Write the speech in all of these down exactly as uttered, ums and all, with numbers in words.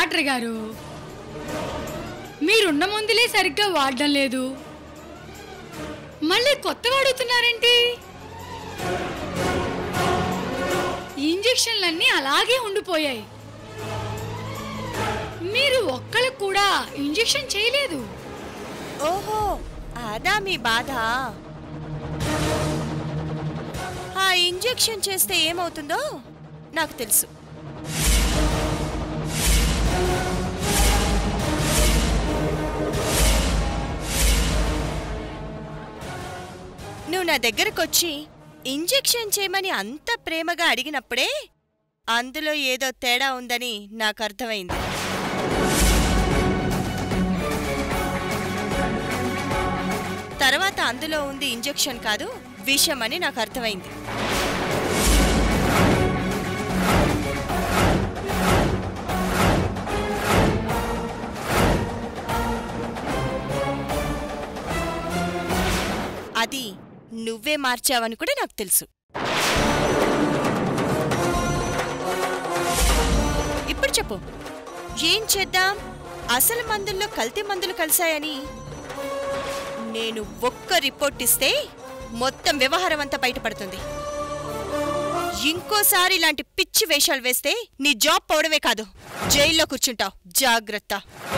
Doctor గారు, మీరున్న మందులే సరిగ్గా వాడడం లేదు, మళ్ళీ కొత్తగా అడుగుతున్నారేంటి? ఇంజెక్షన్లన్నీ అలాగే ఉండిపోయాయి. మీరు ఒక్కళ్ళకు కూడా ఇంజెక్షన్ చేయలేదు. ఓహో, అదా మీ బాధ? ఆ ఇంజెక్షన్ చేస్తే ఏమవుతుందో నాకు తెలుసు. నువ్వు నా దగ్గరకొచ్చి ఇంజెక్షన్ చేయమని అంత ప్రేమగా అడిగినప్పుడే అందులో ఏదో తేడా ఉందని నాకు అర్థమైంది. తర్వాత అందులో ఉంది ఇంజెక్షన్ కాదు, విషం అని నాకు అర్థమైంది. అది నువ్వే మార్చావని కూడా నాకు తెలుసు. ఇప్పుడు చెప్పు, ఏం చేద్దాం? అసలు మందుల్లో కల్తీ మందులు కలిశాయని నేను ఒక్క రిపోర్ట్ ఇస్తే మొత్తం వ్యవహారం అంతా బయటపడుతుంది. ఇంకోసారి ఇలాంటి పిచ్చి వేషాలు వేస్తే నీ జాబ్ పోవడమే కాదు, జైల్లో కూర్చుంటావు. జాగ్రత్త.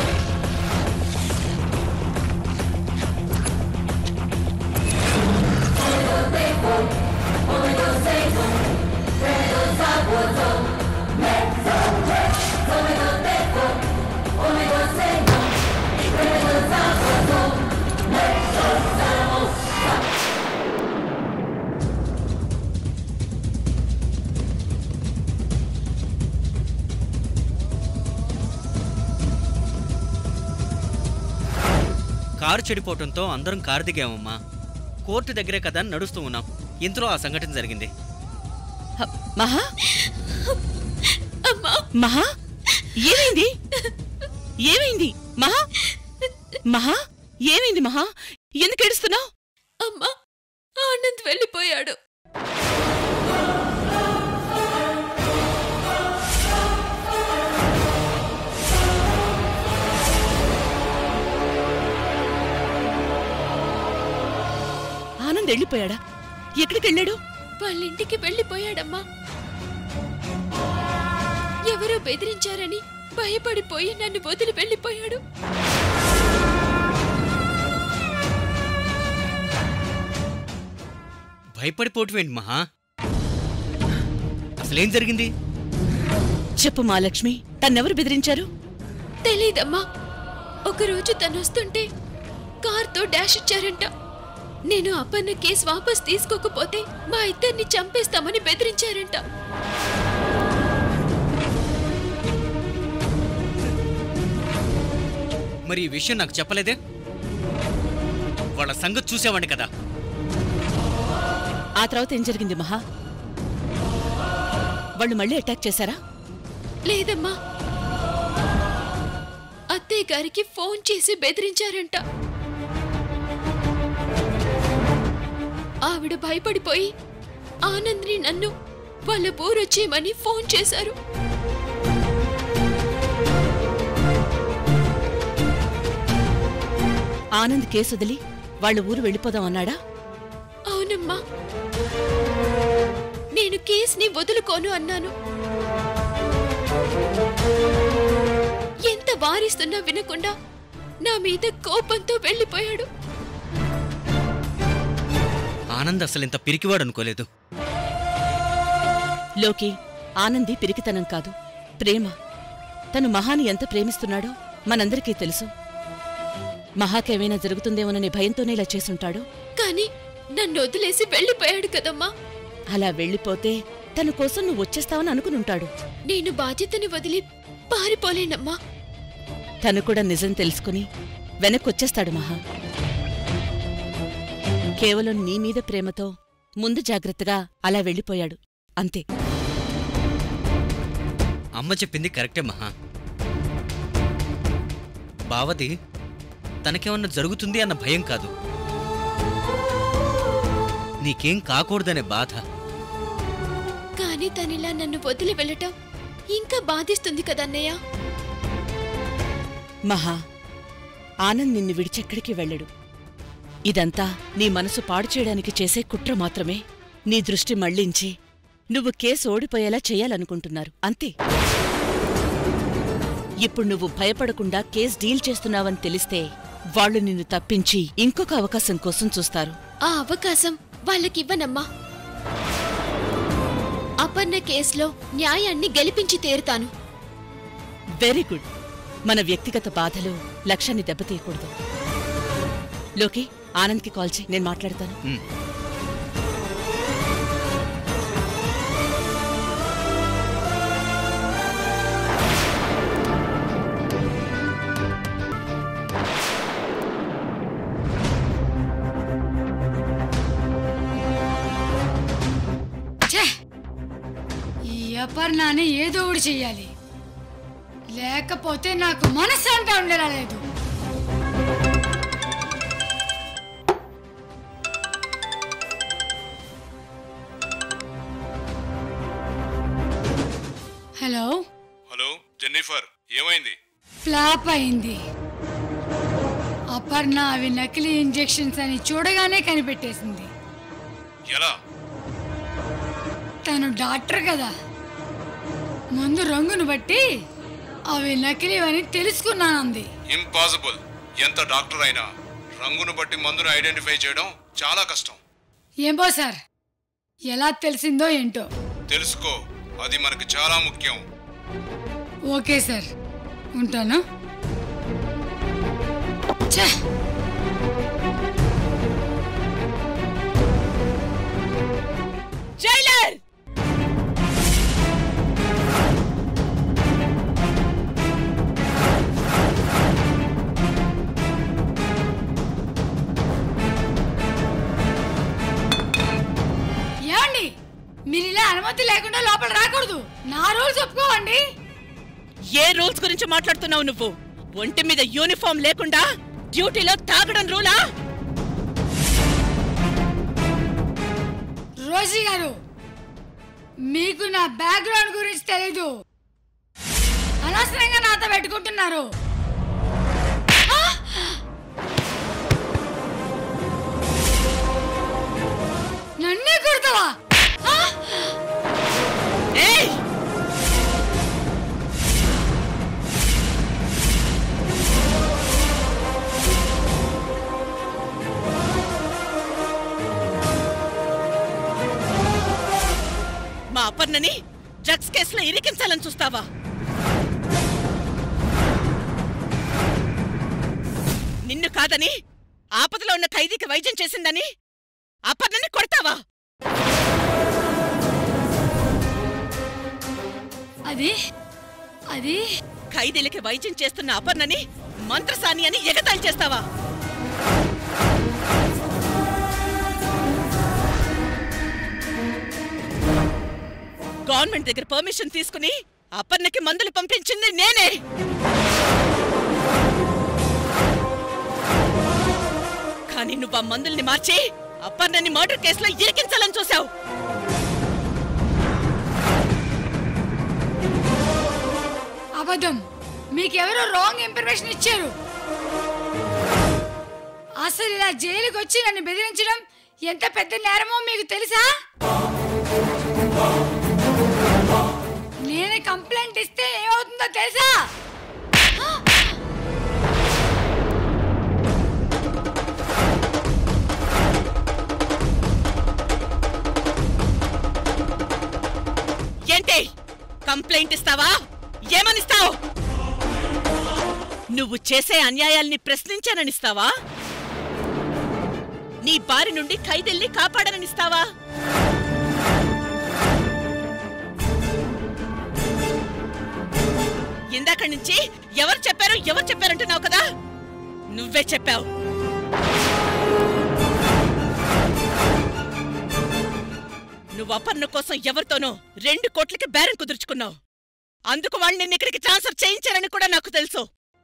కారు చెడిపోవటంతో అందరం కారు దిగామమ్మా. కోర్టు దగ్గరే కదా నడుస్తూ ఉన్నాం, ఇంతలో ఆ సంఘటన జరిగింది. మహా మహా ఏమైంది? ఏమైంది మహా? మహా ఏమైంది మహా? ఎందుకు ఏడుస్తున్నావు? అమ్మా, ఆనంద్ వెళ్ళిపోయాడు. ఆనంద్ వెళ్ళిపోయాడా? ఎక్కడికి వెళ్ళాడు? వాళ్ళింటికి వెళ్ళిపోయాడమ్మా. ఎవరో బెదిరించారని భయపడిపోయి నన్ను వదిలి వెళ్ళిపోయాడు. భయపడిపోవటమేంటి మహా? అసలేం జరిగింది? చెప్పు మహాలక్ష్మి, తన్నెవరు బెదిరించారు? తెలీదమ్మా. ఒకరోజు తనొస్తుంటే కార్తో డాష్ ఇచ్చారంట. నేను అప్పన్న కేసు వాపస్ తీసుకోకపోతే మా ఇద్దరిని చంపేస్తామని బెదిరించారంట. మరి ఈ విషయం నాకు చెప్పలేదే? వాళ్ళ సంగతి చూసేవాడి కదా. ఆ తర్వాత ఏం జరిగింది మహా? వాళ్ళు మళ్ళీ అటాక్ చేశారా? లేదమ్మా, అత్తయ్య గారికి ఫోన్ చేసి బెదిరించారంట. ఆవిడ భయపడిపోయి ఆనంద్ని నన్ను వాళ్ళ ఊరొచ్చేయమని ఫోన్ చేశారు. ఆనంద్ కేసు వదిలి వాళ్ళ ఊరు వెళ్ళిపోదాం అన్నాడా? అవునమ్మా, నేను కేసుని వదులుకోను అన్నాను. ఎంత వారిస్తున్నా వినకుండా నా మీద కోపంతో వెళ్ళిపోయాడు. ఆనంద్ అసలు ఇంత పిరికివాడు అనుకోలేదు. లోకి, ఆనంది పిరికితనం కాదు, ప్రేమ. తను మహాని ఎంత ప్రేమిస్తున్నాడో మనందరికీ తెలుసు. మహాకేమైనా జరుగుతుందేమోననే భయంతోనే ఇలా చేసుంటాడు. కానీ నన్ను వదిలేసి వెళ్ళిపోయాడు కదమ్మా. అలా వెళ్ళిపోతే తన కోసం నువ్వు వచ్చేస్తావని అనుకునుంటాడు. నేను బాధ్యతని వదిలి పారిపోలేనమ్మా. తను కూడా నిజం తెలుసుకుని వెనక్కొచ్చేస్తాడు మహా. కేవలం నీ మీద ప్రేమతో ముందు జాగ్రత్తగా అలా వెళ్ళిపోయాడు, అంతే. అమ్మ చెప్పింది కరెక్టే మహా. బావది తనకేమన్నా జరుగుతుంది అన్న భయం కాదు, నీకేం కాకూడదనే బాధ. కానీ తనిలా నన్ను వదిలి వెళ్ళటం ఇంకా బాధిస్తుంది కదన్నయ్య. మహా, ఆనంద్ నిన్ను విడిచెక్కడికి వెళ్ళడు. ఇదంతా నీ మనసు పాడు చేయడానికి చేసే కుట్ర మాత్రమే. నీ దృష్టి మళ్లించి నువ్వు కేసు ఓడిపోయేలా చెయ్యాలనుకుంటున్నారు, అంతే. ఇప్పుడు నువ్వు భయపడకుండా కేస్ డీల్ చేస్తున్నావని తెలిస్తే వాళ్లు నిన్ను తప్పించి ఇంకొక అవకాశం కోసం చూస్తారు. ఆ అవకాశం వాళ్ళకివ్వనమ్మా. అపర్ణ కేసులో న్యాయాన్ని గెలిపించి తీరుతాను. Very good. మన వ్యక్తిగత బాధలు లక్ష్యాన్ని దెబ్బతీయకూడదు. లోకి, ఆనంద్కి కాల్ చేయి, నేను మాట్లాడతాను. ఈ అపర్ణాన్ని ఏదో ఒకటి చెయ్యాలి, లేకపోతే నాకు మనశ్శాంతి ఉండేలా లేదు. హలో హలో జెన్నిఫర్, ఏమైంది? ఫ్లాప్ అయింది. అపర్ణ అవి నకిలీ ఇంజెక్షన్స్ అని చూడగానే కనిపెట్టేసింది. ఎలా? తను డాక్టర్ కదా, ముందు రంగును బట్టి అవి నకిలీవని తెలుసుకున్నానంది. ఇంపాసిబుల్. ఎంత డాక్టర్ అయినా రంగును బట్టి మందును ఐడెంటిఫై చేయడం చాలా కష్టం. ఏమో సార్, ఎలా తెలిసిందో ఏంటో. తెలుసుకో, అది మనకు చాలా ముఖ్యం. ఓకే సార్, ఉంటాను. ఛే! జైలర్! ఏమండి, మీరు ఇలా అనుమతి లేకుండా లోపల రాకూడదు. నా రూల్స్ ఒప్పుకోవండి. ఏ రూల్స్ గురించి మాట్లాడుతున్నావు నువ్వు? ఒంటి మీద యూనిఫామ్ లేకుండా డ్యూటీలో తాగడం రూలా? రోజీ గారు, మీకు నా బ్యాక్గ్రౌండ్ గురించి తెలీదు. అనవసరంగా నాతో పెట్టుకుంటున్నారు. నన్నే కొడతావా? ఏయ్! మా అపర్ణని డ్రగ్స్ కేసులో ఇరికించాలని చూస్తావా? నిన్ను కాదని, ఆపదలో ఉన్న ఖైదీకి వైద్యం చేసిందని అపర్ణని కొడతావా? అది అది ఖైదీలకి వైద్యం చేస్తున్న అపర్ణని మంత్రసాని అని ఎగతాళి చేస్తావా? గవర్నమెంట్ దగ్గర పర్మిషన్ తీసుకుని అపర్ణకి మందులు పంపించింది నేనే. కానీ నువ్వు ఆ మందుల్ని మార్చి అపర్ణని మర్డర్ కేసులో ఇరికించాలని చూశావు. అబద్ధం. మీకెవరో రాంగ్ ఇన్ఫర్మేషన్ ఇచ్చారు. అసలు ఇలా జైలుకి వచ్చి నన్ను బెదిరించడం ఎంత పెద్ద నేరమో మీకు తెలుసా? నేను కంప్లైంట్ ఇస్తే ఏమవుతుందో తెలుసా? ఏంటి కంప్లైంట్ ఇస్తావా? ఏమనిస్తావు? నువ్వు చేసే అన్యాయాల్ని ప్రశ్నించాననిస్తావా? నీ బారి నుండి ఖైదీల్ని కాపాడననిస్తావా? ఇందాక నుంచి ఎవరు చెప్పారు ఎవరు చెప్పారంటున్నావు కదా, నువ్వే చెప్పావు. నువ్వు అపర్ణ కోసం ఎవరితోనో రెండు కోట్లకి బేరం కుదుర్చుకున్నావు. అందుకు వాళ్ళు నిన్ను ఇక్కడికి ట్రాన్స్ఫర్ చేయించారని కూడా నాకు తెలుసు.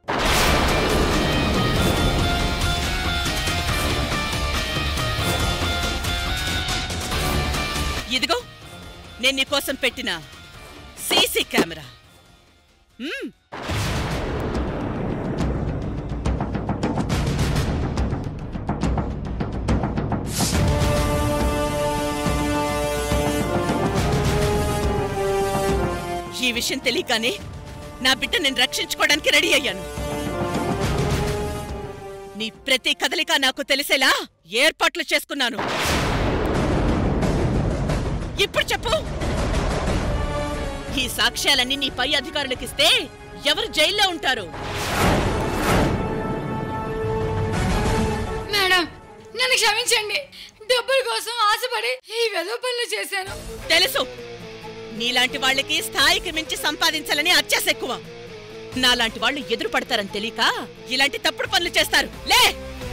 ఇదిగో నేను నీకోసం పెట్టిన సీసీ కెమెరా. విషయం తెలియగానే నా బిడ్డ నేను రక్షించుకోవడానికి రెడీ అయ్యాను. నీ ప్రతి కదలిక నాకు తెలిసేలా ఏర్పాట్లు చేసుకున్నాను. ఇప్పుడు చెప్పు, ఈ సాక్ష్యాలన్నీ నీ పై అధికారులకిస్తే ఎవరు జైల్లో ఉంటారు? మేడం, నన్ను క్షమించండి. డబ్బుల కోసం ఆశపడి ఈ వెధవ పనులు చేశాను. తెలుసు, నీలాంటి వాళ్ళకి స్థాయికి మించి సంపాదించాలని అత్యాశ ఎక్కువ. నాలాంటి వాళ్ళు ఎదురు పడతారని తెలియక ఇలాంటి తప్పుడు పనులు చేస్తారు. లే!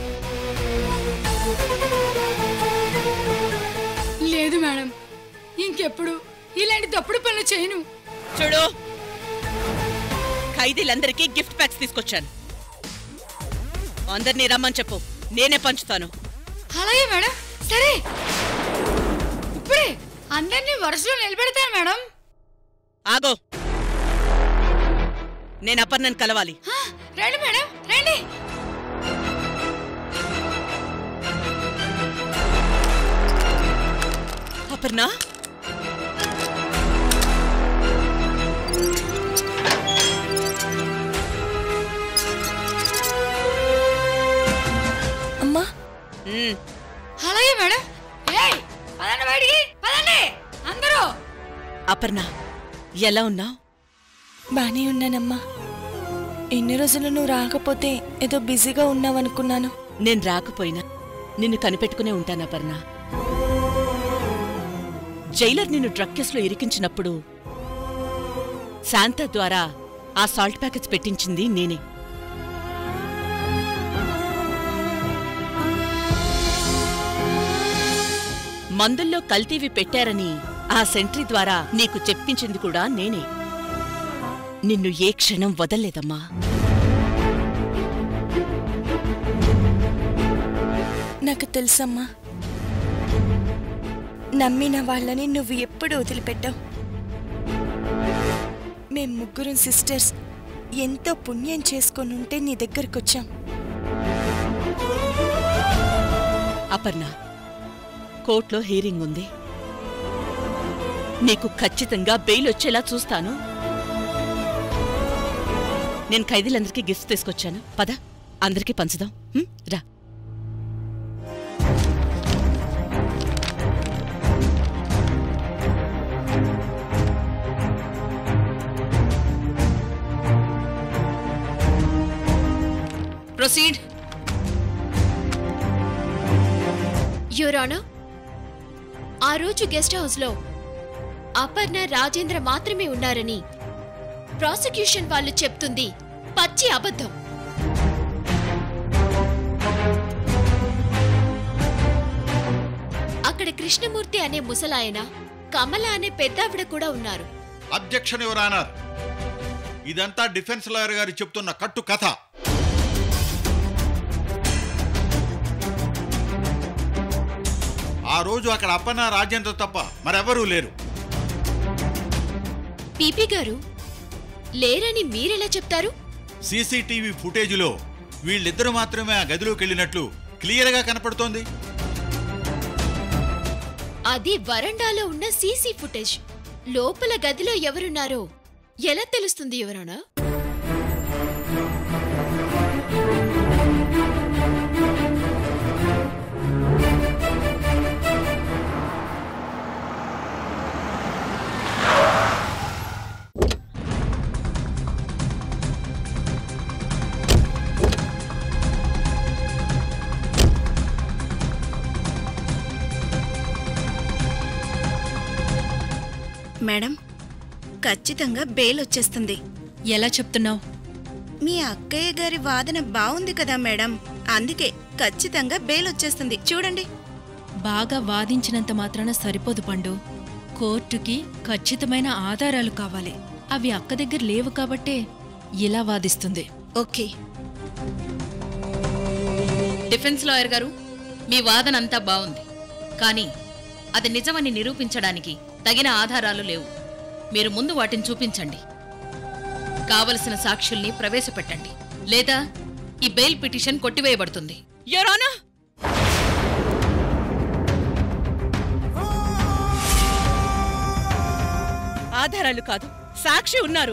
లేదు మేడం, ఇంకెప్పుడు ఇలాంటి తప్పుడు పనులు చేయను. చూడు, ఖైదీలందరికీ గిఫ్ట్ ప్యాక్స్ తీసుకొచ్చాను. అందరినీ రమ్మని చెప్పు, నేనే పంచుతాను. అలాగే మేడం. సరే, ఇప్పుడే అందరినీ వరుసలో నిలబెడతాను మేడం. ఆగో, నేను అపర్ణను కలవాలి. రండి మేడం, రండి. అపర్ణ, అమ్మా. అలాగే మేడం. ఏయ్, పదండి బయటికి, పదండి అందరూ. అపర్ణ, ఎలా ఉన్నావు? బానే ఉన్నానమ్మా. ఎన్ని రోజులు నువ్వు రాకపోతే ఏదో బిజీగా ఉన్నావనుకున్నాను. నేను రాకపోయినా నిన్ను కనిపెట్టుకునే ఉంటాను అపర్ణ. జైలర్ నిన్ను డ్రగ్ కేసులో ఇరికించినప్పుడు శాంత ద్వారా ఆ సాల్ట్ ప్యాకెట్స్ పెట్టించింది నేనే. మందుల్లో కల్తీవి పెట్టారని ఆ సెంట్రీ ద్వారా నీకు చెప్పించింది కూడా నేనే. నిన్ను ఏ క్షణం వదల్లేదమ్మా. నాకు తెలుసమ్మా, నమ్మిన వాళ్ళని నువ్వు ఎప్పుడు వదిలిపెట్టావు. మేం ముగ్గురు సిస్టర్స్ ఎంతో పుణ్యం చేసుకొని ఉంటే నీ దగ్గరకొచ్చాం. అపర్ణ, కోర్టులో హీరింగ్ ఉంది. నీకు ఖచ్చితంగా బెయిల్ వచ్చేలా చూస్తాను. నేను ఖైదీలందరికీ గిఫ్ట్స్ తీసుకొచ్చాను. పద, అందరికీ పంచుదాం. హ్మ్, రా. ప్రొసీడ్. యువర్ ఆనర్, ఆ రోజు గెస్ట్ హౌస్లో అపర్ణ, రాజేంద్ర మాత్రమే ఉన్నారని ప్రాసిక్యూషన్ వాళ్ళు చెప్తుంది పచ్చి అబద్ధం. అక్కడ కృష్ణమూర్తి అనే ముసలాయన, కమల అనే పెద్దావిడ కూడా ఉన్నారు. అబ్జెక్షన్ యువర్ ఆనర్, ఇదంతా డిఫెన్స్ లాయర్ గారు చెప్తున్న కట్టు కథ. ఆ రోజు అక్కడ అప్పన్న, రాజేంద్ర తప్ప మరెవరూ లేరు. పీపీ గారు లేరని మీరెలా చెప్తారు? సీసీటీవీ ఫుటేజ్లో వీళ్ళిద్దరూ మాత్రమే ఆ గదిలోకి వెళ్ళినట్లు క్లియర్గా కనపడుతోంది. అది వరండాలో ఉన్న సీసీ ఫుటేజ్. లోపల గదిలో ఎవరున్నారో ఎలా తెలుస్తుంది ఎవరన్నా? మేడం, ఖచ్చితంగా బెయిల్ వచ్చేస్తుంది. ఎలా చెప్తున్నావు? మీ అక్కయ్య గారి వాదన బాగుంది కదా మేడం, అందుకే ఖచ్చితంగా బెయిల్ వచ్చేస్తుంది. చూడండి. బాగా వాదించినంత మాత్రాన సరిపోదు పండు. కోర్టుకి ఖచ్చితమైన ఆధారాలు కావాలి. అవి అక్క దగ్గర లేవు కాబట్టే ఇలా వాదిస్తుంది. ఓకే. డిఫెన్స్ లాయర్ గారు, మీ వాదన అంతా బాగుంది, కానీ అది నిజమని నిరూపించడానికి తగిన ఆధారాలు లేవు. మీరు ముందు వాటిని చూపించండి. కావలసిన సాక్షుల్ని ప్రవేశపెట్టండి, లేదా ఈ బెయిల్ పిటిషన్ కొట్టివేయబడుతుంది. యువర్ ఆనర్, ఆధారాలు కాదు, సాక్షి ఉన్నారు.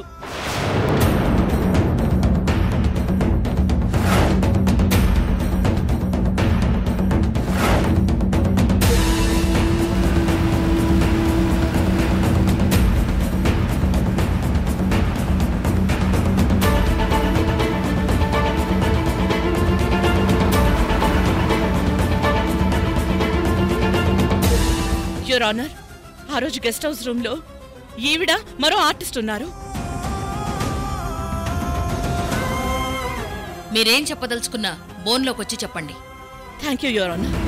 యువర్ ఆనర్, ఆ రోజు గెస్ట్ హౌస్ రూమ్ లో ఈవిడ మరో ఆర్టిస్ట్ ఉన్నారు. మీరేం చెప్పదలుచుకున్నా బోన్లోకి వచ్చి చెప్పండి. Thank you your honour.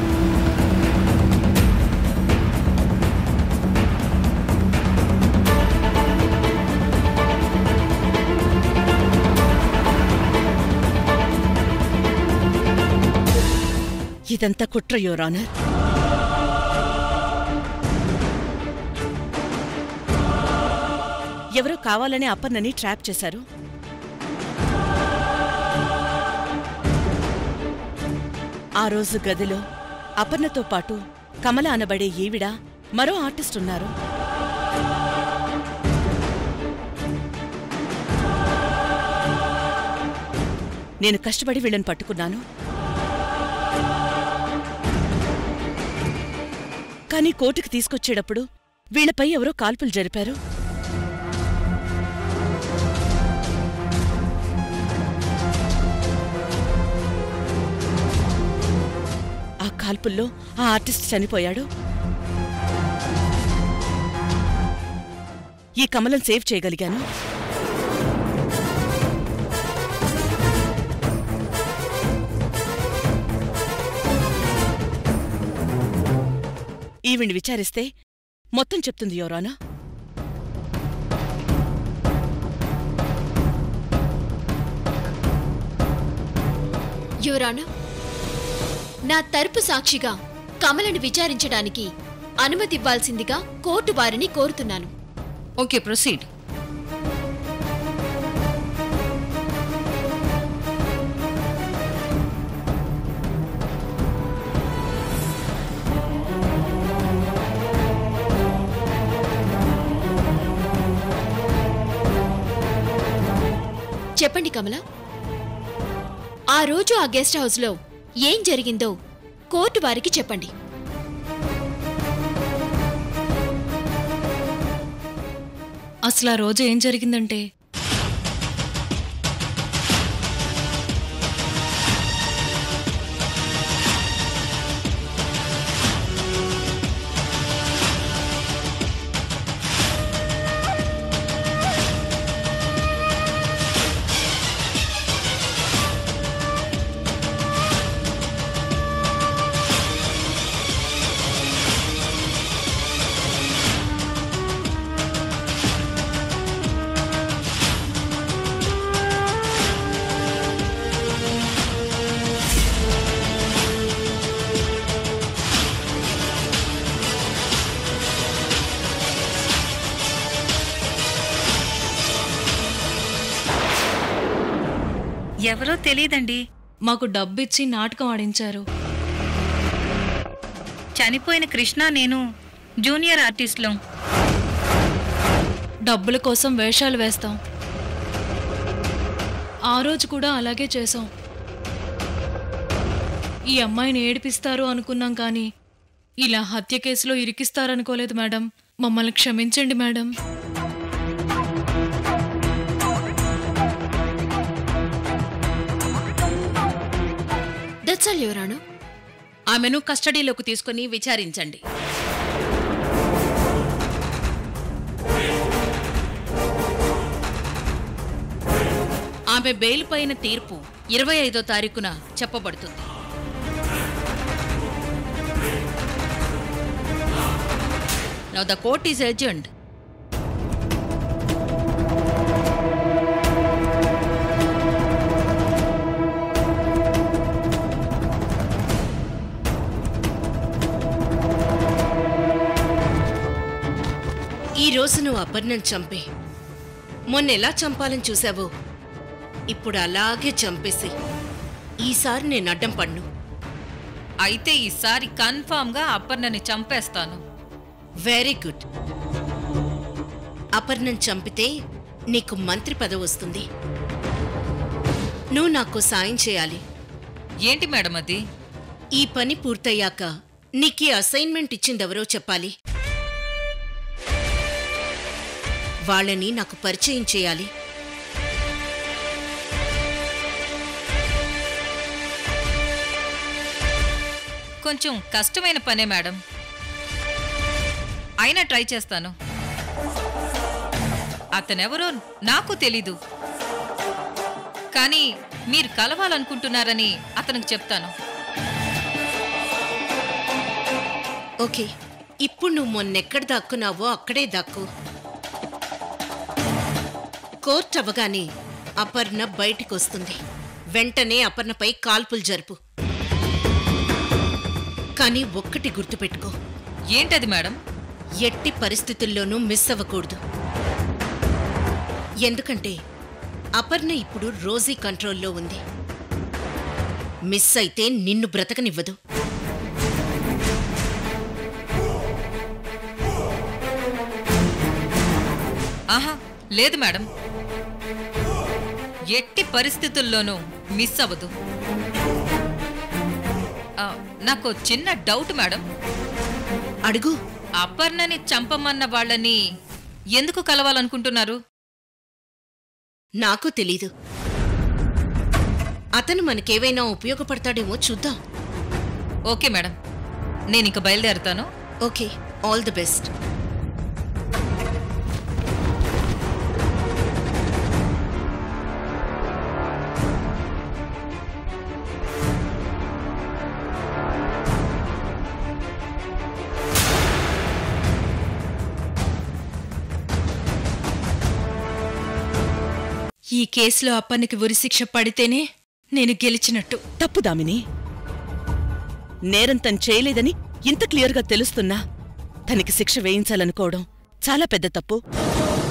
ఇదంతా కుట్ర యువర్ ఆనర్. ఎవరో కావాలని అపర్ణని ట్రాప్ చేశారు. ఆ రోజు గదిలో అపర్ణతో పాటు కమల అనబడే ఈవిడ మరో ఆర్టిస్ట్ ఉన్నారు. నేను కష్టపడి వీళ్ళని పట్టుకున్నాను. కానీ కోర్టుకి తీసుకొచ్చేటప్పుడు వీళ్లపై ఎవరో కాల్పులు జరిపారు. కాల్పుల్లో ఆ ఆర్టిస్ట్ చనిపోయాడు. ఈ కమలం సేవ్ చేయగలిగాను. ఈవిని విచారిస్తే మొత్తం చెప్తుంది యోరానా. యువరానా, నా తరపు సాక్షిగా కమలను విచారించడానికి అనుమతి ఇవ్వాల్సిందిగా కోర్టు వారిని కోరుతున్నాను. Okay, proceed. చెప్పండి కమల, ఆ రోజు ఆ గెస్ట్ హౌస్లో ఏం జరిగిందో కోర్టు వారికి చెప్పండి. అసలు ఆ రోజు ఏం జరిగిందంటే, ఎవరో తెలీదండి. మాకు డబ్బిచ్చి నాటకం ఆడించారు. చనిపోయిన కృష్ణ నేను జూనియర్ ఆర్టిస్టులం. డబ్బుల కోసం వేషాలు వేస్తాం. ఆ రోజు కూడా అలాగే చేశాం. ఈ అమ్మాయిని ఏడిపిస్తారు అనుకున్నాం, కానీ ఇలా హత్య కేసులో ఇరికిస్తారనుకోలేదు మేడం. మమ్మల్ని క్షమించండి madam. That's all your honour. ఆమెను కస్టడీలోకి తీసుకుని విచారించండి. ఆమె బెయిల్ పైన తీర్పు ఇరవై ఐదో తారీఖున చెప్పబడుతుంది. Now the court is adjourned. ఈ రోజు నువ్వు అపర్ణను చంపే మొన్న ఎలా చంపాలని చూసావో ఇప్పుడు అలాగే చంపేసి ఈసారి నేను అడ్డం పడ్ను. అయితే ఈసారి కన్ఫామ్గా అపర్ణని చంపేస్తాను. Very good. అపర్ణను చంపితే నీకు మంత్రి పదవి వస్తుంది. నువ్వు నాకు సాయం చేయాలి. ఏంటి మేడం అది? ఈ పని పూర్తయ్యాక నీకీ అసైన్మెంట్ ఇచ్చిందెవరో చెప్పాలి. వాళ్ళని నాకు పరిచయం చేయాలి. కొంచెం కష్టమైన పనే మేడం, అయినా ట్రై చేస్తాను. అతనెవరో నాకు తెలీదు, కానీ మీరు కలవాలనుకుంటున్నారని అతనికి చెప్తాను. ఓకే, ఇప్పుడు నువ్వు మొన్నెక్కడ దాక్కున్నావో అక్కడే దాక్కు. కోర్ట్ అవ్వగానే అపర్ణ బయటికొస్తుంది. వెంటనే అపర్ణపై కాల్పులు జరుపు. కానీ ఒక్కటి గుర్తుపెట్టుకో. ఏంటది మేడం? ఎట్టి పరిస్థితుల్లోనూ మిస్ అవ్వకూడదు. ఎందుకంటే అపర్ణ ఇప్పుడు రోజీ కంట్రోల్లో ఉంది. మిస్ అయితే నిన్ను బ్రతకనివ్వదు. ఆహా, లేదు మేడం, ఎట్టి పరిస్థితుల్లోనూ మిస్ అవ్వదు. ఆ, నాకు చిన్న డౌట్ మేడం. అడుగు. అపర్ణని చంపమన్న వాళ్ళని ఎందుకు కలవాలనుకుంటున్నారు? నాకు తెలీదు. అతను మనకేవైనా ఉపయోగపడతాడేమో చూద్దాం. ఓకే మేడం, నేనింక బయలుదేరుతాను. Okay, all the best. ఈ కేసులో అప్పనికి ఉరిశిక్ష పడితేనే నేను గెలిచినట్టు. తప్పు దామిని. నేరం తను చేయలేదని ఇంత క్లియర్గా తెలుస్తున్నా తనకి శిక్ష వేయించాలనుకోవడం చాలా పెద్ద తప్పు.